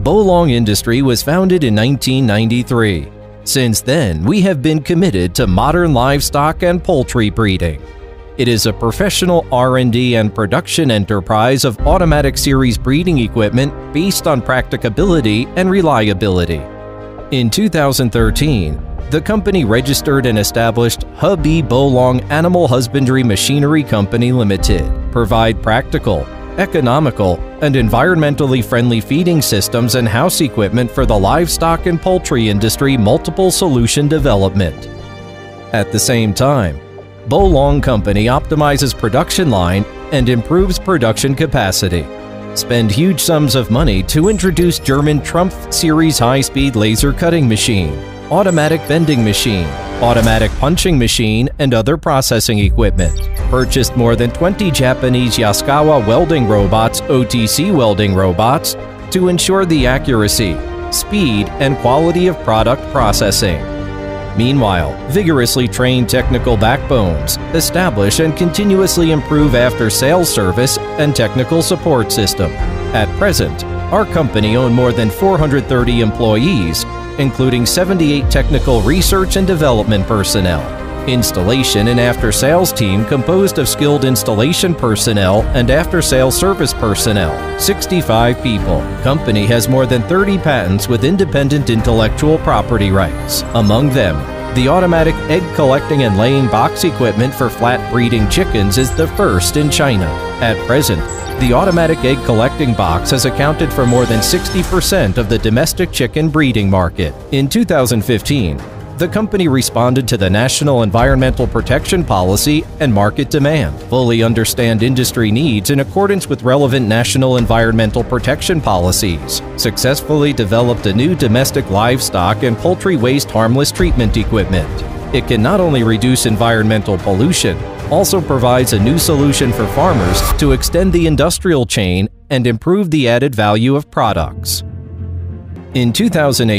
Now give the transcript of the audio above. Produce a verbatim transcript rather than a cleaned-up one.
Bolong Industry was founded in nineteen ninety-three. Since then, we have been committed to modern livestock and poultry breeding. It is a professional R and D and production enterprise of automatic series breeding equipment based on practicability and reliability. In two thousand thirteen, the company registered and established Hubby Bolong Animal Husbandry Machinery Company Limited, provide practical, economical, and environmentally friendly feeding systems and house equipment for the livestock and poultry industry multiple solution development. At the same time, Bolong Company optimizes production line and improves production capacity. Spend huge sums of money to introduce German Trumpf series high-speed laser cutting machine, automatic bending machine, automatic punching machine, and other processing equipment. Purchased more than twenty Japanese Yaskawa welding robots, O T C welding robots, to ensure the accuracy, speed, and quality of product processing. Meanwhile, vigorously trained technical backbones establish and continuously improve after-sales service and technical support system. At present, our company owns more than four hundred thirty employees, including seventy-eight technical research and development personnel. Installation and after-sales team composed of skilled installation personnel and after-sales service personnel, sixty-five people. Company has more than thirty patents with independent intellectual property rights. Among them, the automatic egg collecting and laying box equipment for flat breeding chickens is the first in China. At present, the automatic egg collecting box has accounted for more than sixty percent of the domestic chicken breeding market. In two thousand fifteen, the company responded to the National Environmental Protection Policy and market demand, fully understand industry needs in accordance with relevant national environmental protection policies, successfully developed a new domestic livestock and poultry waste harmless treatment equipment. It can not only reduce environmental pollution, also provides a new solution for farmers to extend the industrial chain and improve the added value of products. In two thousand eight,